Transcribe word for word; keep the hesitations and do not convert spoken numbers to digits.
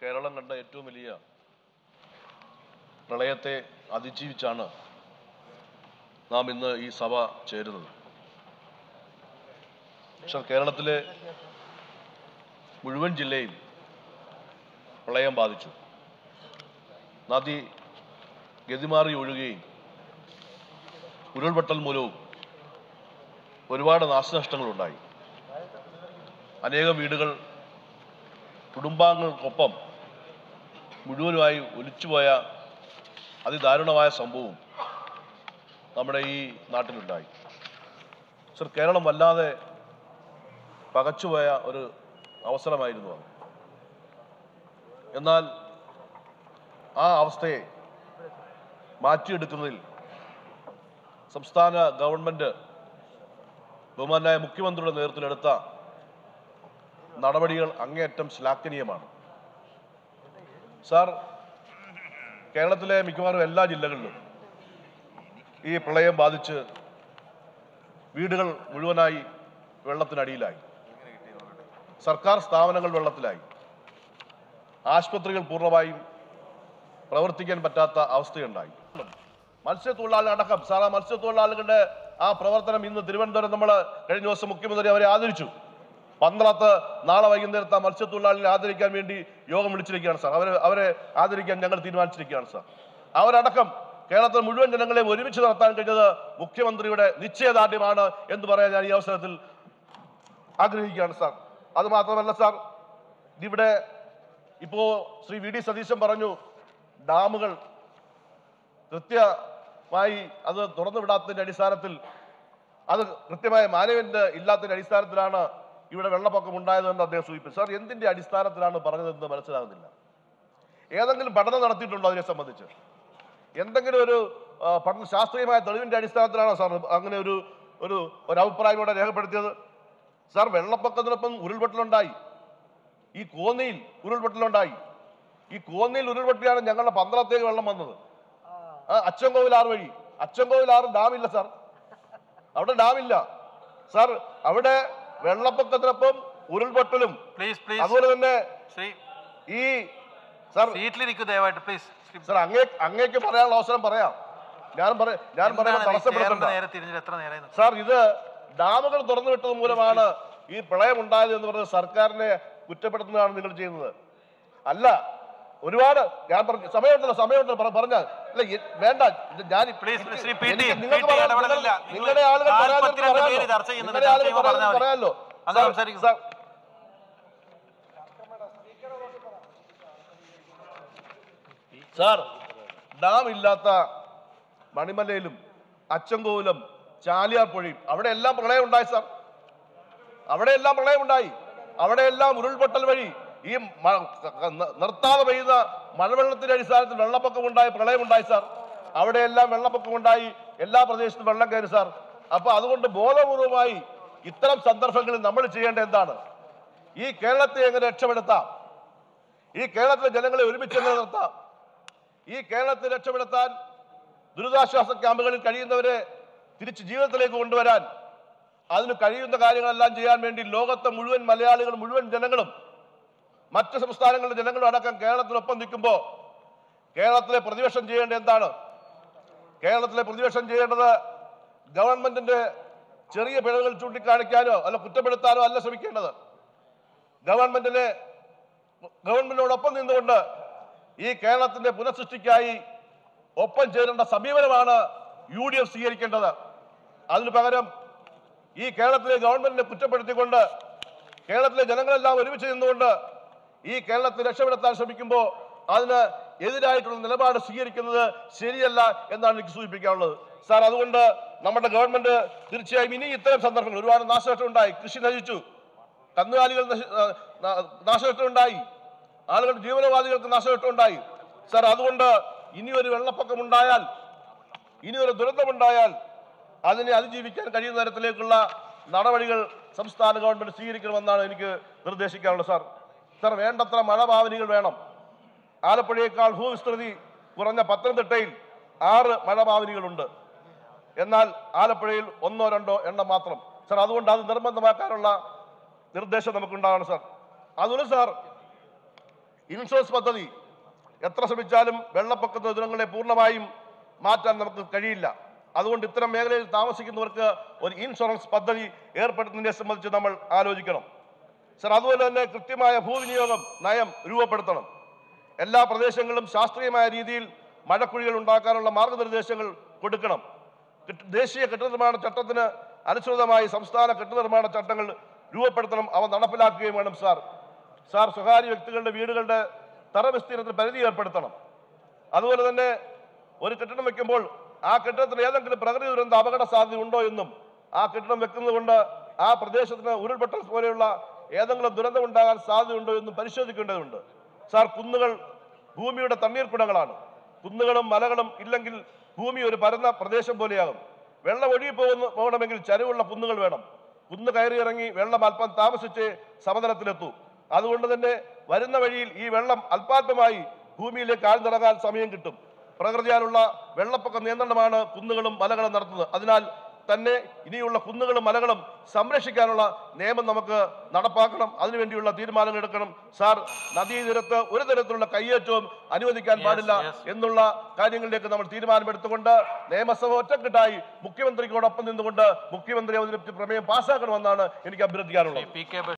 കേരളം കണ്ട ഏറ്റവും വലിയ പ്രളയത്തെ അതിജീവിച്ചാണ് നാം ഇന്ന് ഈ സഭ ചേരുന്നത്. പക്ഷെ കേരളത്തിലെ മുഴുവൻ ജില്ലയിൽ പ്രളയം ബാധിച്ചു. നദി ഗതിമാറി ഒഴുകുകയും ഉരുൾപൊട്ടൽ മൂലവും ഒരുപാട് നാശനഷ്ടങ്ങളുണ്ടായി. അനേകം വീടുകൾ കുടുംബാംഗങ്ങൾക്കൊപ്പം മുഴുവനുമായി ഒലിച്ചുപോയ അതിദാരുണമായ സംഭവവും നമ്മുടെ ഈ നാട്ടിലുണ്ടായി. സർ, കേരളം വല്ലാതെ പകച്ചുപോയ ഒരു അവസരമായിരുന്നു അത്. എന്നാൽ ആ അവസ്ഥയെ മാറ്റിയെടുക്കുന്നതിൽ സംസ്ഥാന ഗവൺമെന്റ് ബഹുമാനായ മുഖ്യമന്ത്രിയുടെ നേതൃത്വത്തിലെടുത്ത നടപടികൾ അങ്ങേയറ്റം ശ്ലാഘനീയമാണ്. സാർ, കേരളത്തിലെ മിക്കവാറും എല്ലാ ജില്ലകളിലും ഈ പ്രളയം ബാധിച്ച് വീടുകൾ മുഴുവനായി വെള്ളത്തിനടിയിലായി. സർക്കാർ സ്ഥാപനങ്ങൾ വെള്ളത്തിലായി. ആശുപത്രികൾ പൂർണ്ണമായും പ്രവർത്തിക്കാൻ പറ്റാത്ത അവസ്ഥയുണ്ടായി. മത്സ്യത്തൊഴിലാളികൾ അടക്കം സാർ, ആ മത്സ്യത്തൊഴിലാളികളുടെ ആ പ്രവർത്തനം ഇന്ന് തിരുവനന്തപുരം നമ്മൾ കഴിഞ്ഞ ദിവസം മുഖ്യമന്ത്രി അവരെ ആദരിച്ചു. പന്തളത്ത് നാളെ വൈകുന്നേരത്ത് ആ മത്സ്യത്തൊഴിലാളികളെ ആദരിക്കാൻ വേണ്ടി യോഗം വിളിച്ചിരിക്കുകയാണ് സാർ. അവരെ അവരെ ആദരിക്കാൻ ഞങ്ങൾ തീരുമാനിച്ചിരിക്കുകയാണ് സാർ. അവരടക്കം കേരളത്തിലെ മുഴുവൻ ജനങ്ങളെയും ഒരുമിച്ച് നടത്താൻ കഴിഞ്ഞത് മുഖ്യമന്ത്രിയുടെ നിശ്ചയദാർഢ്യമാണ് എന്ന് പറയാൻ ഞാൻ ഈ അവസരത്തിൽ ആഗ്രഹിക്കുകയാണ് സാർ. അത് മാത്രമല്ല സാർ, ഇവിടെ ഇപ്പോ ശ്രീ വി ഡി സതീശൻ പറഞ്ഞു, ഡാമുകൾ കൃത്യമായി അത് തുറന്നു വിടാത്തതിന്റെ അടിസ്ഥാനത്തിൽ, അത് കൃത്യമായ മാനേജ്മെന്റ് ഇല്ലാത്തതിന്റെ അടിസ്ഥാനത്തിലാണ് ഇവിടെ വെള്ളപ്പൊക്കം ഉണ്ടായതെന്ന് അദ്ദേഹം സൂചിപ്പിച്ചു. സാർ, എന്തിന്റെ അടിസ്ഥാനത്തിലാണ് പറഞ്ഞതെന്ന് മനസ്സിലാകുന്നില്ല. ഏതെങ്കിലും പഠനം നടത്തിയിട്ടുണ്ടോ അതിനെ സംബന്ധിച്ച്? എന്തെങ്കിലും ഒരു പഠന ശാസ്ത്രീയമായ തെളിവിന്റെ അടിസ്ഥാനത്തിലാണോ സാർ അങ്ങനെ ഒരു ഒരു ഒരു അഭിപ്രായം ഇവിടെ രേഖപ്പെടുത്തിയത്? സാർ, വെള്ളപ്പൊക്കത്തിനൊപ്പം ഉരുൾപൊട്ടലുണ്ടായി. ഈ കോന്നിയിൽ ഉരുൾപൊട്ടലുണ്ടായി. ഈ കോന്നിയിൽ ഉരുൾപൊട്ടിയാണ് ഞങ്ങളുടെ പന്തളത്തേക്ക് വെള്ളം വന്നത്. അച്ചൻകോവിലാറ് വഴി. അച്ചൻകോവിലാറ് ഡാമില്ല സാർ, അവിടെ ഡാമില്ല സാർ. അവിടെ വെള്ളപ്പൊക്കത്തിനൊപ്പം ഉരുൾപൊട്ടലും അതുപോലെ തന്നെ ഈ സാർ സാർ അങ്ങേ അങ്ങേക്ക് പറയാനുള്ള അവസരം പറയാം. ഞാൻ പറയാം ഞാൻ പറയാൻ തടസ്സപ്പെടുത്തണ്ട സാർ. ഇത് ഡാമുകൾ തുറന്നു വിട്ടത് മൂലമാണ് ഈ പ്രളയം ഉണ്ടായത് എന്ന് പറഞ്ഞ് സർക്കാരിനെ കുറ്റപ്പെടുത്തുന്നതാണ് നിങ്ങൾ ചെയ്യുന്നത്. അല്ല, ഒരുപാട് ഞാൻ പറഞ്ഞു സമയമുണ്ടല്ലോ സമയമുണ്ടല്ലോ പറഞ്ഞാൽ അല്ല വേണ്ട. ഞാൻ നിങ്ങളുടെ ആളുകൾ പറയാമല്ലോ. സാർ, ഡാം ഇല്ലാത്ത മണിമലയിലും അച്ചൻകോവിലും ചാലിയാർ പുഴയും അവിടെയെല്ലാം പ്രളയം ഉണ്ടായി സാർ. അവിടെയെല്ലാം പ്രളയം ഉണ്ടായി. അവിടെയെല്ലാം ഉരുൾപൊട്ടൽ വഴി ഈ നിർത്താതെ പെയ്യുന്ന മഴവെള്ളത്തിന്റെ അടിസ്ഥാനത്തിൽ വെള്ളപ്പൊക്കം ഉണ്ടായി, പ്രളയമുണ്ടായി സാർ. അവിടെയെല്ലാം വെള്ളപ്പൊക്കം ഉണ്ടായി, എല്ലാ പ്രദേശത്തും വെള്ളം കയറി സാർ. അപ്പൊ അതുകൊണ്ട് ബോധപൂർവമായി ഇത്തരം സന്ദർഭങ്ങളിൽ നമ്മൾ ചെയ്യേണ്ട എന്താണ്? ഈ കേരളത്തെ എങ്ങനെ രക്ഷപ്പെടുത്താം? ഈ കേരളത്തിലെ ജനങ്ങളെ ഒരുമിച്ച് എങ്ങനെ നിർത്താം? ഈ കേരളത്തെ രക്ഷപ്പെടുത്താൻ ദുരിതാശ്വാസ ക്യാമ്പുകളിൽ കഴിയുന്നവരെ തിരിച്ച് ജീവിതത്തിലേക്ക് കൊണ്ടുവരാൻ അതിന് കഴിയുന്ന കാര്യങ്ങളെല്ലാം ചെയ്യാൻ വേണ്ടി ലോകത്തെ മുഴുവൻ മലയാളികൾ മുഴുവൻ ജനങ്ങളും മറ്റ് സംസ്ഥാനങ്ങളിലെ ജനങ്ങളും അടക്കം കേരളത്തിനൊപ്പം നിൽക്കുമ്പോൾ കേരളത്തിലെ പ്രതിപക്ഷം ചെയ്യേണ്ടത് എന്താണ്? കേരളത്തിലെ പ്രതിപക്ഷം ചെയ്യേണ്ടത് ഗവൺമെന്റിന്റെ ചെറിയ പിഴവുകൾ ചൂണ്ടിക്കാണിക്കാനോ അല്ല കുറ്റപ്പെടുത്താനോ അല്ല ശ്രമിക്കേണ്ടത്. ഗവൺമെന്റിനെ ഗവൺമെന്റിനോടൊപ്പം നിന്നുകൊണ്ട് ഈ കേരളത്തിന്റെ പുനഃസൃഷ്ടിക്കായി ഒപ്പം ചേരേണ്ട സമീപനമാണ് യു ഡി എഫ് സ്വീകരിക്കേണ്ടത്. അതിനു പകരം ഈ കേരളത്തിലെ ഗവൺമെന്റിനെ കുറ്റപ്പെടുത്തിക്കൊണ്ട് കേരളത്തിലെ ജനങ്ങളെല്ലാം ഒരുമിച്ച് നിന്നുകൊണ്ട് ഈ കേരളത്തെ രക്ഷപ്പെടുത്താൻ ശ്രമിക്കുമ്പോൾ അതിന് എതിരായിട്ടുള്ള നിലപാട് സ്വീകരിക്കുന്നത് ശരിയല്ല എന്നാണ് എനിക്ക് സൂചിപ്പിക്കാനുള്ളത് സാർ. അതുകൊണ്ട് നമ്മുടെ ഗവൺമെന്റ് തീർച്ചയായും ഇനി ഇത്തരം സന്ദർഭങ്ങൾ ഒരുപാട് നാശനഷ്ടം ഉണ്ടായി. കൃഷി നശിച്ചു, കന്നുകാലികൾ നാശനഷ്ടം ഉണ്ടായി, ആളുകളുടെ ജീവനോപാധികൾക്ക് നാശനഷ്ടം ഉണ്ടായി സാർ. അതുകൊണ്ട് ഇനി ഒരു വെള്ളപ്പൊക്കം ഉണ്ടായാൽ, ഇനി ഒരു ദുരന്തമുണ്ടായാൽ അതിനെ അതിജീവിക്കാൻ കഴിയുന്ന തരത്തിലേക്കുള്ള നടപടികൾ സംസ്ഥാന ഗവൺമെന്റ് സ്വീകരിക്കണമെന്നാണ് എനിക്ക് നിർദ്ദേശിക്കാനുള്ളത് സാർ. സാർ, വേണ്ടത്ര മഴഭാവനികൾ വേണം. ആലപ്പുഴയേക്കാൾ ഭൂവിസ്തൃതി കുറഞ്ഞ പത്തനംതിട്ടയിൽ ആറ് മഴഭാവനികളുണ്ട്. എന്നാൽ ആലപ്പുഴയിൽ ഒന്നോ രണ്ടോ എണ്ണം മാത്രം സാർ. അതുകൊണ്ട് അത് നിർബന്ധമാക്കാനുള്ള നിർദ്ദേശം നമുക്കുണ്ടാകണം സാർ. അതുകൊണ്ട് സാർ, ഇൻഷുറൻസ് പദ്ധതി എത്ര ശ്രമിച്ചാലും വെള്ളപ്പൊക്ക ദുരന്തങ്ങളെ പൂർണ്ണമായും മാറ്റാൻ നമുക്ക് കഴിയില്ല. അതുകൊണ്ട് ഇത്തരം മേഖലയിൽ താമസിക്കുന്നവർക്ക് ഒരു ഇൻഷുറൻസ് പദ്ധതി ഏർപ്പെടുത്തുന്നതിനെ സംബന്ധിച്ച് നമ്മൾ ആലോചിക്കണം സർ. അതുപോലെ തന്നെ കൃത്യമായ ഭൂവിനിയോഗം നയം രൂപപ്പെടുത്തണം. എല്ലാ പ്രദേശങ്ങളിലും ശാസ്ത്രീയമായ രീതിയിൽ മഴക്കുഴികൾ ഉണ്ടാക്കാനുള്ള മാർഗനിർദ്ദേശങ്ങൾ കൊടുക്കണം. ദേശീയ കെട്ടിട നിർമ്മാണ ചട്ടത്തിന് അനുസൃതമായി സംസ്ഥാന കെട്ടിട നിർമ്മാണ ചട്ടങ്ങൾ രൂപപ്പെടുത്തണം, അവ നടപ്പിലാക്കുകയും വേണം സാർ. സാർ, സ്വകാര്യ വ്യക്തികളുടെ വീടുകളുടെ തറ വിസ്തീർണത്തിന് പരിധി ഏർപ്പെടുത്തണം. അതുപോലെ തന്നെ ഒരു കെട്ടിടം വെക്കുമ്പോൾ ആ കെട്ടിടത്തിന് ഏതെങ്കിലും പ്രകൃതി ദുരന്ത അപകട സാധ്യത ഉണ്ടോ എന്നും ആ കെട്ടിടം വെക്കുന്നത് കൊണ്ട് ആ പ്രദേശത്തിന് ഉരുൾപൊട്ടൽ പോലെയുള്ള ഏതെങ്കിലും ദുരന്തം ഉണ്ടാകാൻ സാധ്യതയുണ്ടോ എന്നും പരിശോധിക്കേണ്ടതുണ്ട് സാർ. കുന്നുകൾ ഭൂമിയുടെ തണ്ണീർക്കുടങ്ങളാണ്. കുന്നുകളും മലകളും ഇല്ലെങ്കിൽ ഭൂമി ഒരു പരന്ന പ്രദേശം പോലെയാകും. വെള്ളം ഒഴുകി പോകുന്ന പോകണമെങ്കിൽ ചരിവുള്ള കുന്നുകൾ വേണം. കുന്ന് കയറി ഇറങ്ങി വെള്ളം അല്പം താമസിച്ച് സമതലത്തിലെത്തൂ. അതുകൊണ്ട് തന്നെ വരുന്ന വഴിയിൽ ഈ വെള്ളം അല്പാൽപമായി ഭൂമിയിലേക്ക് ആഴ്ന്നിറങ്ങാൻ സമയം കിട്ടും. പ്രകൃതിയാലുള്ള വെള്ളപ്പൊക്ക നിയന്ത്രണമാണ് കുന്നുകളും മലകളും നടത്തുന്നത്. അതിനാൽ തന്നെ ഇനിയുള്ള കുന്നുകളും മലകളും സംരക്ഷിക്കാനുള്ള നിയമം നമുക്ക് നടപ്പാക്കണം. അതിനുവേണ്ടിയുള്ള തീരുമാനങ്ങൾ എടുക്കണം സാർ. നദീതീരത്ത് ഒരു തരത്തിലുള്ള കയ്യേറ്റവും അനുവദിക്കാൻ പാടില്ല എന്നുള്ള കാര്യങ്ങളിലേക്ക് നമ്മൾ തീരുമാനമെടുത്തുകൊണ്ട് നിയമസഭ ഒറ്റക്കെട്ടായി മുഖ്യമന്ത്രിയോടൊപ്പം നിന്നുകൊണ്ട് മുഖ്യമന്ത്രി അവതരിപ്പിച്ച പ്രമേയം പാസ്സാക്കണമെന്നാണ് എനിക്ക് അഭ്യർത്ഥിക്കാനുള്ളത്.